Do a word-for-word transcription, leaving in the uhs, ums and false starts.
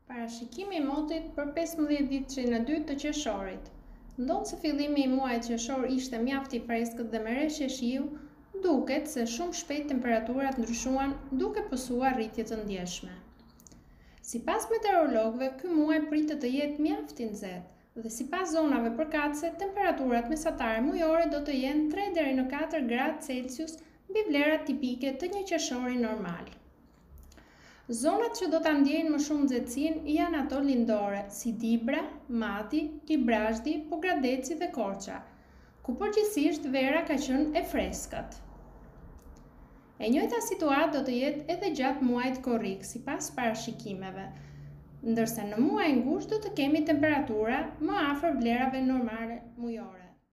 Parashikimi i motit për pesëmbëdhjetë ditëshin e dytë të qershorit. Ndonë se fillimi i muajit qershor ishte mjaft i freskët dhe me reshje shiu, duket se shumë shpejt temperaturat ndryshuan duke pësuar rritje të ndjeshme. Sipas meteorologëve, ky muaj pritet të jetë mjaft i nxehtë dhe sipas zonave përkatëse, temperaturat mesatare mujore do të jenë tre deri në katër gradë Celsius mbi vlerat tipike të një qershori normal. Zonat që do ta ndjejnë më shumë nxehtësinë janë ato lindore, si Dibra, Mati, Librazhdi, Pogradeci dhe Korça, ku përgjithsisht vera ka qenë e freskët. E njëjta situatë do të jetë edhe gjatë muajit korrik, sipas parashikimeve, ndërsa në muajin gusht do të kemi temperatura më afër vlerave normale mujore.